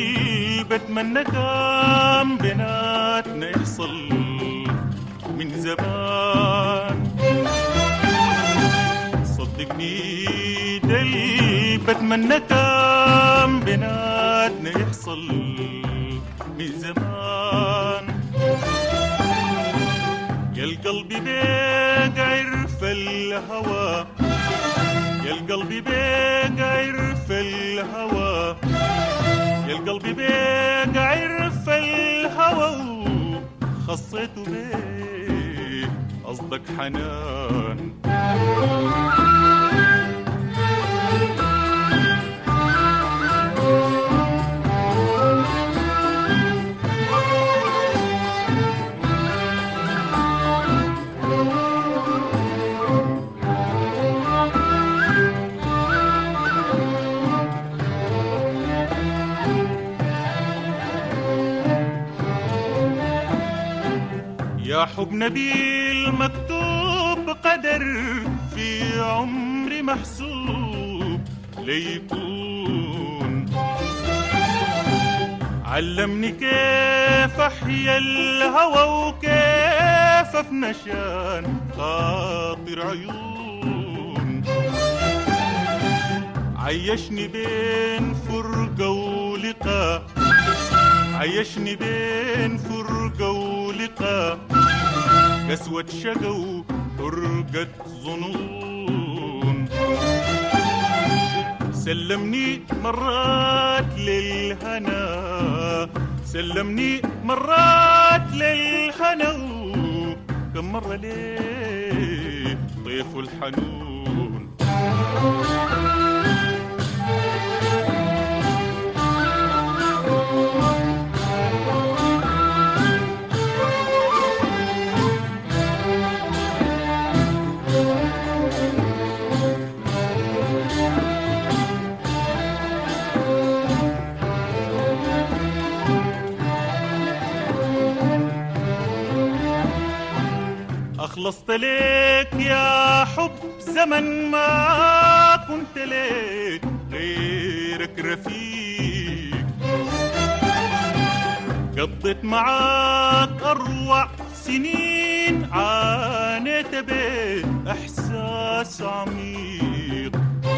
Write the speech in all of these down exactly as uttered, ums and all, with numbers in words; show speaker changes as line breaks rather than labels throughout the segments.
بتمنى كان بيناتنا يحصل من زمان. صدقني دل بتمنى كان بيناتنا يحصل من زمان. يا القلب بيقعر في الهوى، يا القلب بيقعر في الهوى، يا القلب بيقعر في الهوى، خصيته بيه قصدك حنان. يا حب نبيل مكتوب قدر في عمري محسوب ليكون. علمني كيف احيا الهوى وكيف افنى شان خاطر عيون. عيشني بين فرقة ولقاء، عيشني بين فرقة ولقاء، قسوة شقا وفرقة ظنون. سلمني مرات للهنا، سلمني مرات للهنا، كم مرة ليه طيف الحنون. أخلصت ليك يا حب زمن ما كنت ليك غيرك رفيق. قضيت معاك أروع سنين، عانيت بإحساس عميق.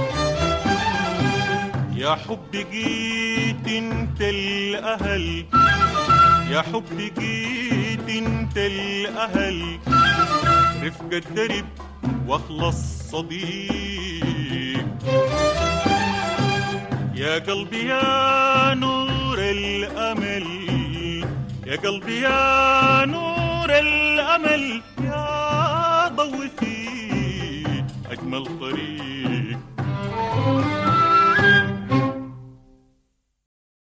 يا حب جيت انت الأهل، يا حب جيت انت الأهل، رفقة الدرب واخلص صديق. يا قلبي يا نور الأمل، يا قلبي يا نور الأمل، يا ضوي في أجمل طريق.